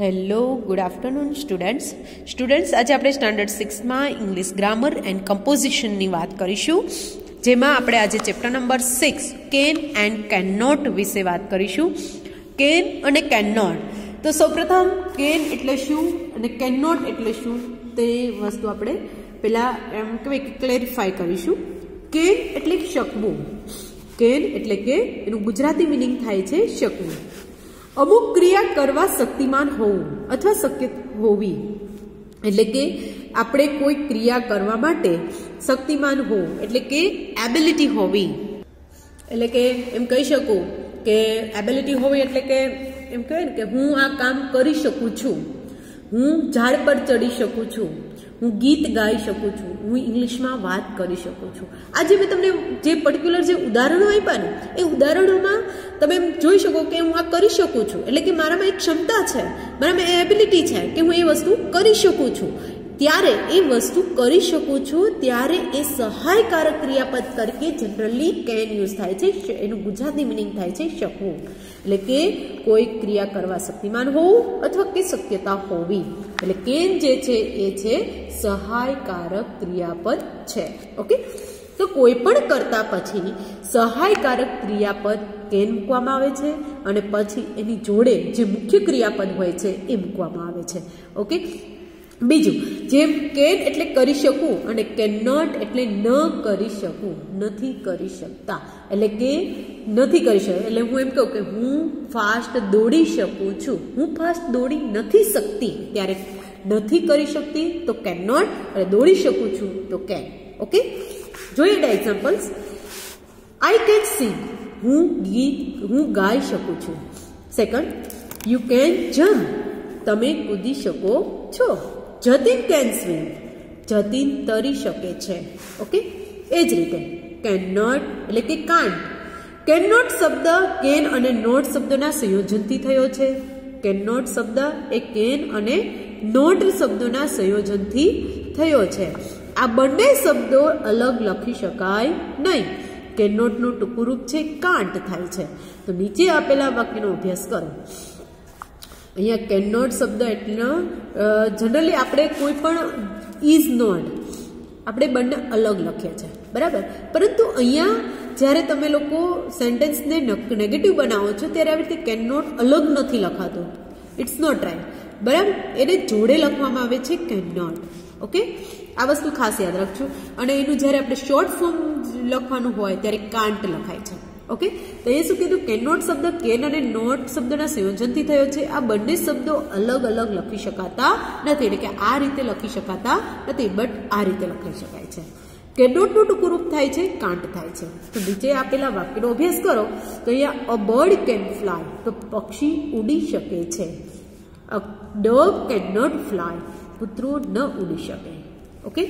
Hello, good afternoon students આજે આપણે standard 6માં ઇંગ્લિશ ગ્રામર એન્ડ કમ્પોઝિશનની વાત કરીશું, જેમાં આપણે આજે chapter number 6 can and can not વિશે વાત કરીશું. કેન અને કેન નોટ. તો સૌપ્રથમ કેન એટલે શું અને કેન નોટ એટલે શું તે વસ્તુ આપણે પહેલાં એમ કહેવાય કે ક્લેરિફાય કરીશું. કેન એટલે શકવું. કેન એટલે કે એનું ગુજરાતી મિનિંગ થાય છે શકવું. અમુક ક્રિયા કરવા શક્તિમાન હોવું અથવા શક્ય હોવી, એટલે કે આપણે કોઈ ક્રિયા કરવા માટે શક્તિમાન હોવું એટલે કે એબિલિટી હોવી. એટલે કે એમ કહી શકું કે એબિલિટી હોવી એટલે કે એમ કહેવાય ને કે હું આ કામ કરી શકું છું, હું ઝાડ પર ચડી શકું છું, હું ગીત ગાઈ શકું છું, હું ઇંગ્લિશમાં વાત કરી શકું છું. આજે મેં તમને જે પર્ટિક્યુલર જે ઉદાહરણો આપ્યા ને એ ઉદાહરણોમાં તમે એમ જોઈ શકો કે હું આ કરી શકું છું, એટલે કે મારામાં એક ક્ષમતા છે, મારામાં એ એબિલિટી છે કે હું એ વસ્તુ કરી શકું છું. ત્યારે એ વસ્તુ કરી શકું છું ત્યારે એ સહાયકારક ક્રિયાપદ તરીકે જનરલી કેન યુઝ થાય છે. એનું ગુજરાતી મિનિંગ થાય છે શકવું. એટલે કે કોઈ ક્રિયા કરવા શક્તિમાન હોવું અથવા કે શક્યતા હોવી. એટલે કેન જે છે એ છે સહાયકારક ક્રિયાપદ છે. ઓકે, તો કોઈ પણ કરતા પછી સહાયકારક ક્રિયાપદ કેન મૂકવામાં આવે છે અને પછી એની જોડે જે મુખ્ય ક્રિયાપદ હોય છે એ મૂકવામાં આવે છે. ઓકે, બીજું જેમ કેન એટલે કરી શકું અને કેન નોટ એટલે ન કરી શકું, નથી કરી શકતા. એટલે કે નથી કરી શકતા એટલે હું એમ કહું કે હું ફાસ્ટ દોડી શકું છું, હું ફાસ્ટ દોડી નથી શકતી ત્યારે નથી કરી શકતી તો કેન નોટ, અને દોડી શકું છું તો કેન. ઓકે, જોઈએ એક્ઝામ્પલ્સ. આઈ કેન સિંગ, હું ગાઈ શકું છું. સેકન્ડ, યુ કેન જમ્પ, તમે કૂદી શકો છો. જતીન કેન સ્વિમ, જતીન તરી શકે છે. ઓકે, એ જ રીતે કેન નોટ એટલે કે કાન્ટ. કેન નોટ શબ્દ કેન અને નોટ શબ્દના સંયોજનથી થયો છે. કેન નોટ શબ્દ એ કેન અને નોટ શબ્દોના સંયોજનથી થયો છે. આ બંને શબ્દો અલગ લખી શકાય નહીં. કેન નોટનું ટૂંકું રૂપ છે કાન્ટ થાય છે. તો નીચે આપેલા વાક્યનો અભ્યાસ કરો. અહીંયા કેન નોટ શબ્દ એટલે જનરલી આપણે કોઈ પણ ઇઝ નોટ આપણે બંને અલગ લખીએ છીએ, બરાબર. પરંતુ અહીંયા જ્યારે તમે લોકો સેન્ટેન્સને નેગેટિવ બનાવો છો ત્યારે આવી રીતે કેન નોટ અલગ નથી લખાતું. ઇટ્સ નોટ રાઈટ, બરાબર. એને જોડે લખવામાં આવે છે કેન નોટ. ઓકે, આ વસ્તુ ખાસ યાદ રાખજો. અને એનું જ્યારે આપણે શોર્ટ ફોર્મ લખવાનું હોય ત્યારે કાન્ટ લખાય છે. ઓકે, તો એ શું કીધું, કેન નોટ શબ્દ કેન અને નોટ શબ્દના સંયોજનથી થયો છે. આ બંને શબ્દો અલગ અલગ લખી શકાતા નથી, એટલે કે આ રીતે લખી શકાતા નથી, બટ આ રીતે લખી શકાય છે. કેન નોટનું ટૂંકું રૂપ થાય છે કાન્ટ થાય છે. તો નીચે આપેલા વાક્યનો અભ્યાસ કરો. તો અહીંયા અ બર્ડ કેન ફ્લાય, તો પક્ષી ઉડી શકે છે. A dog can not fly, કૂતરો ન ઉડી શકે. Okay,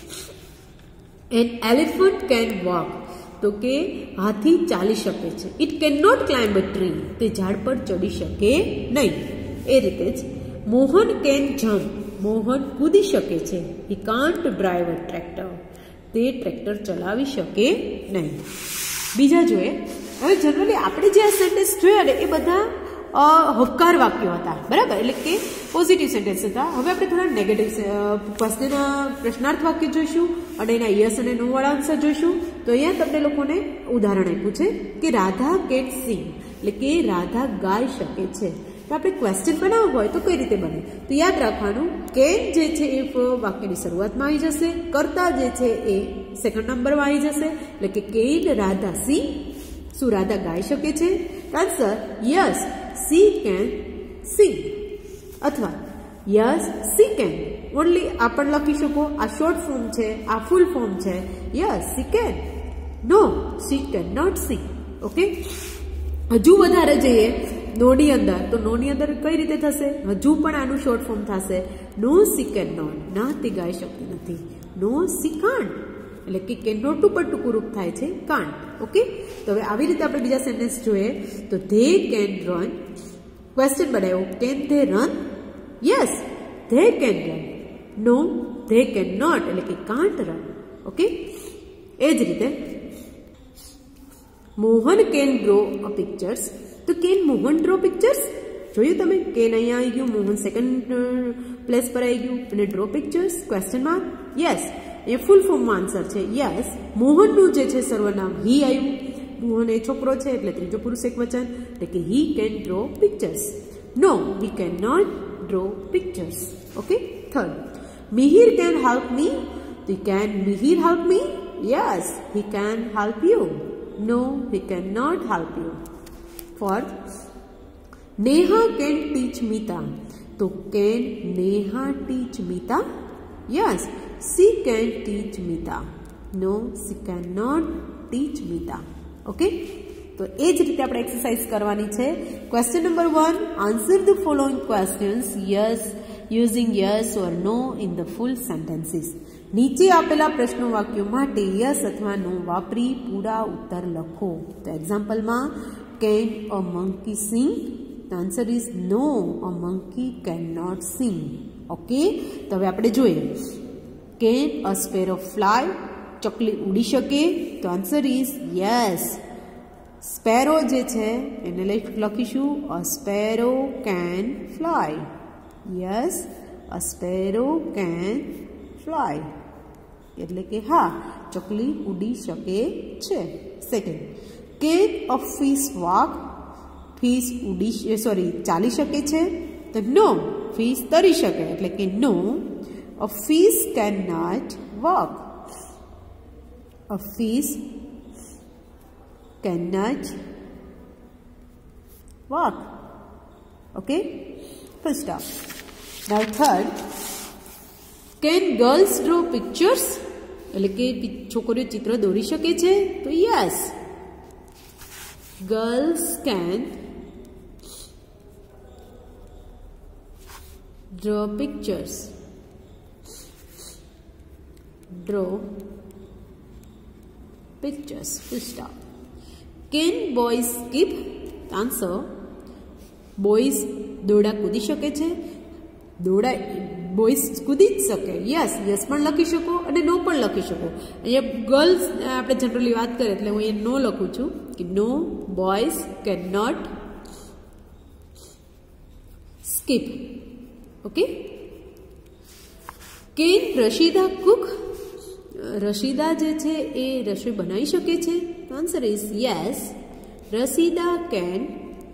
an elephant can walk, તો કે હાથી ચાલી શકે છે. It can not climb a tree, તે ઝાડ પર ચડી શકે નહીં. એ રીતે જ મોહન કેન જમ્પ, મોહન કૂદી શકે છે. He can't drive a tractor, તે ટ્રેક્ટર ચલાવી શકે નહીં. બીજા જોઈએ. હવે જનરલી આપણે જે આ સેન્ટેન્સ જોયા ને એ બધા હકાર વાક્યો હતા, બરાબર, એટલે કે પોઝિટિવ સેન્ટેન્સ હતા. હવે આપણે થોડા નેગેટિવ પ્રશ્નાર્થ વાક્ય જોઈશું અને એના યસ અને નો વાળા આન્સર જોઈશું. તો અહીંયા તમને લોકોને ઉદાહરણ આપ્યું છે કે રાધા કેન સિંગ, એટલે કે રાધા ગાઈ શકે છે. તો આપણે ક્વેશ્ચન બનાવવું હોય તો કઈ રીતે બને? તો યાદ રાખવાનું, કેન જે છે એ વાક્યની શરૂઆતમાં આવી જશે, કર્તા જે છે એ સેકન્ડ નંબરમાં આવી જશે. એટલે કે કેન રાધા સિંગ, શું રાધા ગાઈ શકે છે? Answer yes she can sing, અથવા યસ સી કેન. ઓનલી આ પણ લખી શકો. આ શોર્ટ ફોર્મ છે, આ ફૂલ ફોર્મ છે. Yes she can, no she can not sing. Okay, હજુ વધારે જઈએ નોની અંદર, તો નોની અંદર કઈ રીતે થશે? હજુ પણ આનું શોર્ટ ફોર્મ થશે નો સી કેન નોટ, ના તે ગાઈ શકતી નથી. નો સી કાન્ટ, એટલે કે કેન નોટ ઉપર ટૂંકું રૂપ થાય છે કાન્ટ. ઓકે, તો હવે આવી રીતે આપણે બીજા સેન્ટેન્સ જોઈએ. તો ધે કેન રન, ક્વેશ્ચન બનાવ્યો, can they run? Yes they can run. No they can not, એટલે કે કાન્ટ રન. ઓકે, એ જ રીતે Mohan can draw a pictures, તો કેન મોહન ડ્રો પિક્ચર્સ? જોયું તમે કેન અહીંયા આવી ગયું, મોહન સેકન્ડ પ્લેસ પર આવી ગયું અને draw pictures question mark. Yes, એ ફૂલ ફોર્મમાં આન્સર છે. યસ, મોહનનું જે છે સર્વનામ હી આવ્યું. મોહન એ છોકરો છે એટલે ત્રીજો પુરુષ એકવચન, એટલે કે he can draw pictures. No, he can not draw pictures. Okay. Third, Mihir can help me. તો can Mihir help me? Yes, he can help you. No, he can not help you. Fourth, Neha can teach Meeta. તો can Neha teach Meeta? Yes, she can teach Meeta. No, she can not teach Meeta. Okay. તો એ જ રીતે આપણે exercise કરવાની છે. Question number 1, answer the following questions yes using yes or no in the full sentences. નીચે આપેલા પ્રશ્નો વાક્યો માટે યસ અથવા નો વાપરી પૂરા ઉત્તર લખો. તો એક્ઝામ્પલમાં can a monkey sing? The answer is no, a monkey cannot sing. Okay. તો હવે આપણે જોઈએ. Can a sparrow fly? ચકલી ઉડી શકે? તો આન્સર ઇઝ યસ. સ્પેરો જે છે એને લખીશું a sparrow can fly. Yes, a sparrow can fly, એટલે કે હા, ચકલી ઉડી શકે છે. Second, can a fish walk? Fish ચાલી શકે છે? તો નો, ફિશ તરી શકે, એટલે કે no, a fish can not walk. A fish can not walk. Okay, full stop. Now third, can girls draw pictures? એટલે કે છોકરીઓ ચિત્ર દોરી શકે છે? તો yes, girls can draw pictures. Draw pictures. Full stop. Can boys skip? Answer, boys દોડા કૂદી શકે છે? દોડા બોયસ કૂદી જ શકે. યસ, યસ પણ લખી શકો અને નો પણ લખી શકો. અહીંયા ગર્લ્સ આપણે જનરલી વાત કરીએ એટલે હું અહીંયા નો લખું છું કે no, boys can not skip. Okay. Can Rashida cook? Rashida જે છે એ રસોઈ બનાવી શકે છે? Answer is yes, Rashida can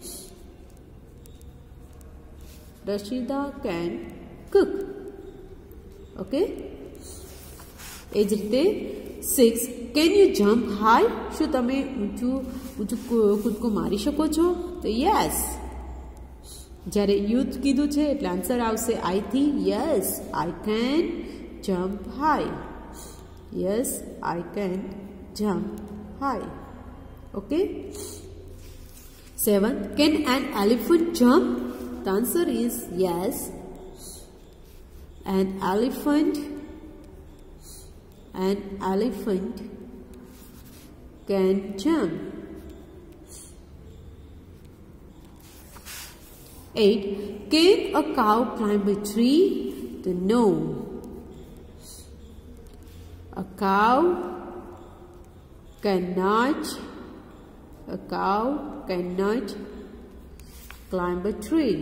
cook. Okay. એ જ રીતે 6, કેન યુ જમ્પ હાઈ? શું તમે ઊંચું કૂદકો મારી શકો છો? તો યસ. જ્યારે યુથ કીધું છે એટલે આન્સર આવશે આઈ થી. Yes, I can jump high. Yes, I can jump high. Okay. 7, can an elephant jump? The answer is yes, an elephant can jump. 8, can a cow climb a tree? No, a cow cannot climb a tree.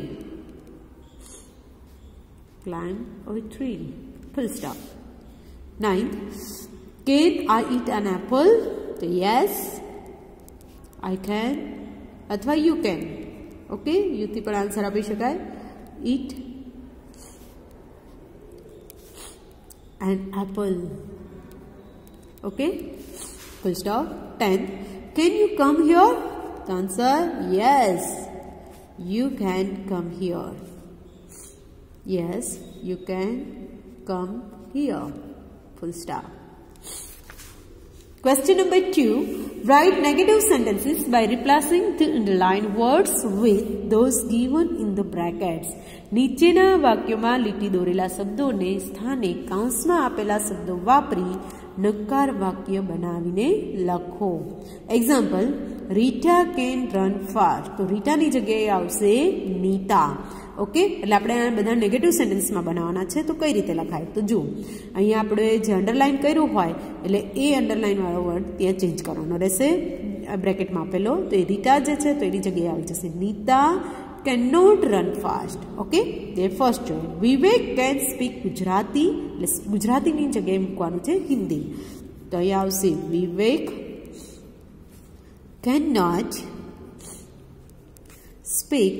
Full stop. 9, can I eat an apple? So yes, I can अथवा you can. Okay, you થી પણ answer આપી શકાય. Eat an apple. Okay, full stop. 10, can you come here? The answer, yes, you can come here. Yes, you can come here. Full stop. Question number 2. Write negative sentences by replacing the underlined words with those given in the brackets. નીચેના વાક્યોમાં લીટી દોરેલા શબ્દોને સ્થાને કૌંસમાં આપેલા શબ્દો વાપરી નકાર વાક્ય બનાવીને લખો. Example, Rita can run fast. તો રીટાની જગ્યાએ આવશે નીતા. ઓકે, એટલે આપણે આ બધા નેગેટિવ સેન્ટેન્સમાં બનાવવાના છે. તો કઈ રીતે લખાય? તો જુઓ, અહીંયા આપણે જે અંડરલાઇન કર્યું હોય એટલે એ અંડરલાઇન વાળો વર્ડ ત્યાં ચેન્જ કરવાનો રહેશે બ્રેકેટમાં આપેલો. તો એ રીટા જે છે તો એની જગ્યાએ આવી જશે Nita cannot run fast. Okay, the first join. Vivek can speak Gujarati. Gujarati ની જગ્યાએ મૂકવાનું છે હિન્દી. તો અહીંયા આવશે Vivek cannot speak.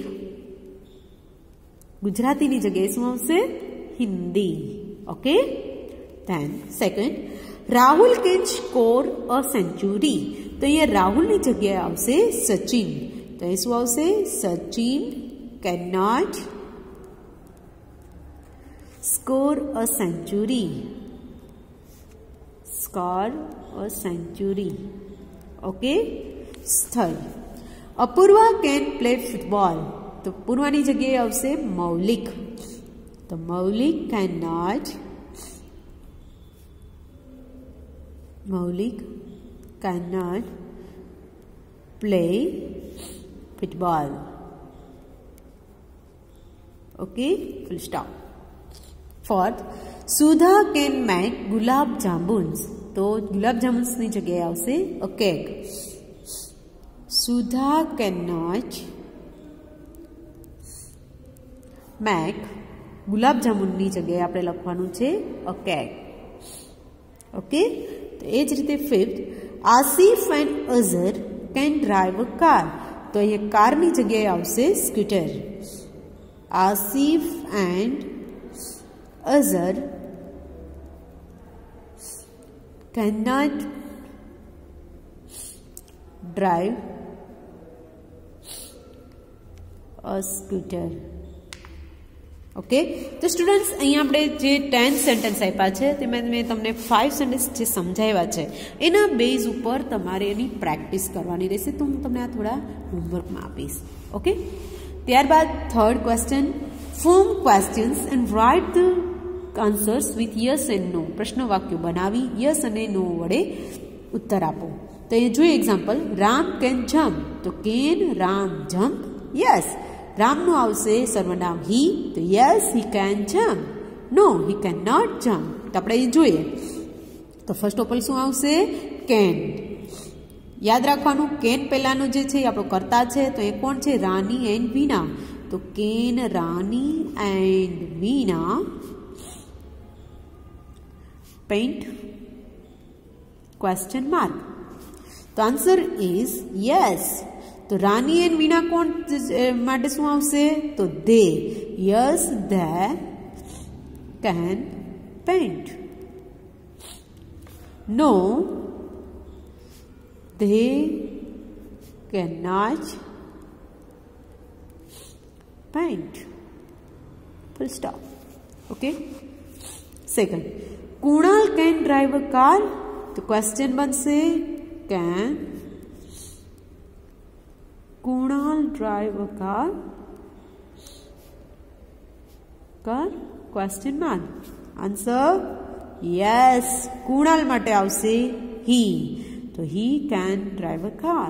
ગુજરાતી ની જગ્યાએ શું આવશે? Hindi. Okay. Then second, Rahul can score a century. તો અહીંયા રાહુલની જગ્યાએ આવશે સચિન. તો એ શું આવશે? Sachin cannot score a century. Score a century. Okay. Third, Apurva can play football. તો પૂર્વાની જગ્યાએ આવશે મૌલિક. તો મૌલિક cannot play football. Okay, full stop. Fourth, Sudha can make gulab jamuns. તો ગુલાબ જામુન્સની જગ્યાએ આવશે a cake. Sudha cannot make ગુલાબ જામુનની જગ્યાએ આપણે લખવાનું છે a cake. ઓકે, તો એ જ રીતે fifth, Asif and Azhar can drive a car. તો અહીંયા કારની જગ્યાએ આવશે scooter. Asif and Azhar cannot drive a scooter. Okay, તો સ્ટુડન્ટ્સ અહીંયા આપણે જે 10 સેન્ટેન્સ આપ્યા છે તેમાં મેં તમને 5 સેન્ટેન્સ જે સમજાવ્યા છે એના બેઝ ઉપર તમારે એની પ્રેક્ટિસ કરવાની રહેશે. તો હું તમને આ થોડા હોમવર્કમાં આપીશ. ઓકે, ત્યારબાદ third question, form questions and write the answers with yes and no. પ્રશ્ન વાક્યો બનાવી યસ અને નો વડે ઉત્તર આપો. તો એ જોઈએ એક્ઝામ્પલ, રામ કેન જમ્પ. તો કેન રામ જમ્પ? યસ. રામનું આવશે સર્વનામ હી. તો yes he can jump. No he can not jump. તો આપણે એ જોઈએ. તો ફર્સ્ટ ઓફ ઓલ શું આવશે? કેન. યાદ રાખવાનું, કેન પહેલાનું જે છે એ આપણો કર્તા છે. તો એ કોણ છે? રાની એન્ડ વીના. તો can Rani and Veena paint question mark. તો આન્સર ઇઝ યસ. તો રાની એન્ડ વીના કોણ માટે શું આવશે? તો they. Yes they can paint. No they cannot paint. Full stop. Okay. Second, Kunal can drive a car. तो क्वेश्चन बनसे can Kunal drive a car? Question mark. Answer yes. Kunal માટે આવશે he. તો he can drive a car.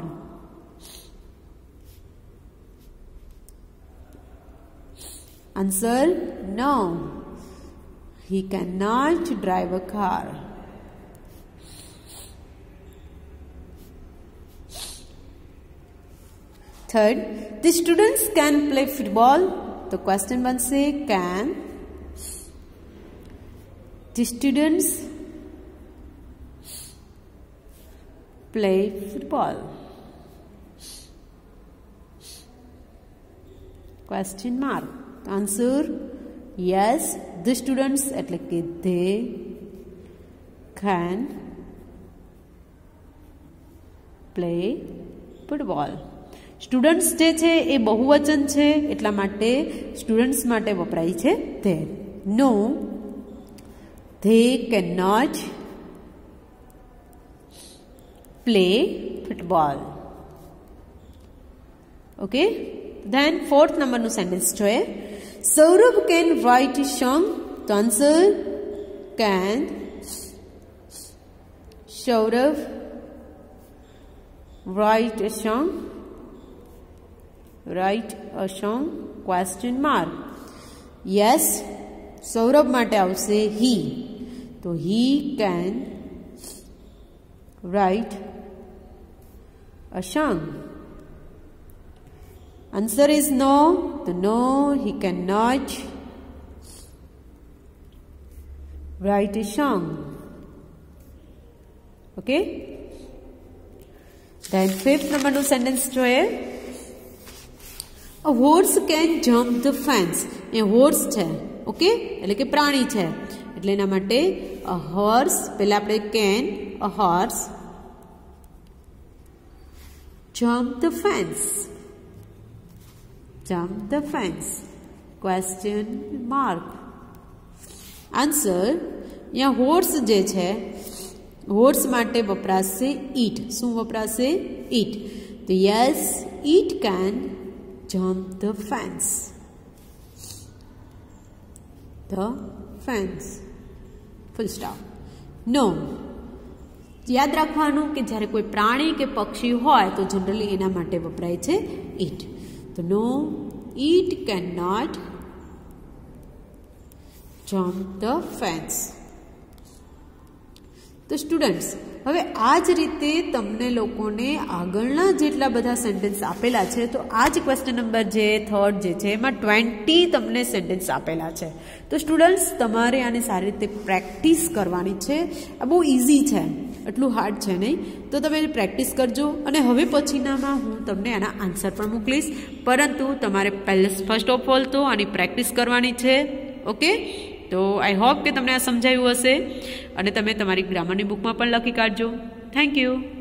Answer no. He cannot drive a car. Third, the students can play football. The question Banse can the students play football? Question mark. Answer yes. The students એટલે કે they can play football. Students જે છે એ બહુવચન છે એટલા માટે students માટે વપરાય છે they. No, they cannot play football. Okay. Then fourth નંબરનું સેન્ટેન્સ જોઈએ. Saurabh can write a song. તો answer can Saurabh write a song? Write a song? Question mark. Yes. Saurabh માટે આવશે he. તો he can write a song. Answer is no. તો no, he cannot write a song. Okay? Then fifth નંબરનું sentence જોઈએ. A horse can jump the fence. એ horse છે, okay, એટલે કે પ્રાણી છે, એટલે એના માટે a horse, પહેલા આપણે can, a horse jump the fence. Jump the fence. Question mark. Answer, અહીંયા હોર્સ જે છે, હોર્સ માટે વપરાશે ઈટ. શું વપરાશે? ઈટ. તો yes, it can jump the fence. The fence. Full stop. No. યાદ રાખવાનું કે જ્યારે કોઈ પ્રાણી કે પક્ષી હોય તો જનરલી એના માટે વપરાય છે ઈટ. તો no, it can not jump the fence. તો સ્ટુડન્ટ્સ, હવે આ જ રીતે તમને લોકોને આગળના જેટલા બધા સેન્ટેન્સ આપેલા છે, તો આ જ ક્વેશ્ચન નંબર જે થર્ડ જે છે એમાં 20 તમને સેન્ટેન્સ આપેલા છે. તો સ્ટુડન્ટ્સ, તમારે આને સારી રીતે પ્રેક્ટિસ કરવાની છે. આ બહુ ઇઝી છે, એટલું હાર્ડ છે નહીં. તો તમે પ્રેક્ટિસ કરજો, અને હવે પછીનામાં હું તમને આના આન્સર પણ મોકલીશ, પરંતુ તમારે ફર્સ્ટ ઓફ ઓલ તો આની પ્રેક્ટિસ કરવાની છે. ઓકે? તો આઈ હોપ કે તમને આ સમજાયું હશે, અને તમે તમારી ગ્રામરની બુકમાં પણ લખી કાઢજો. Thank you.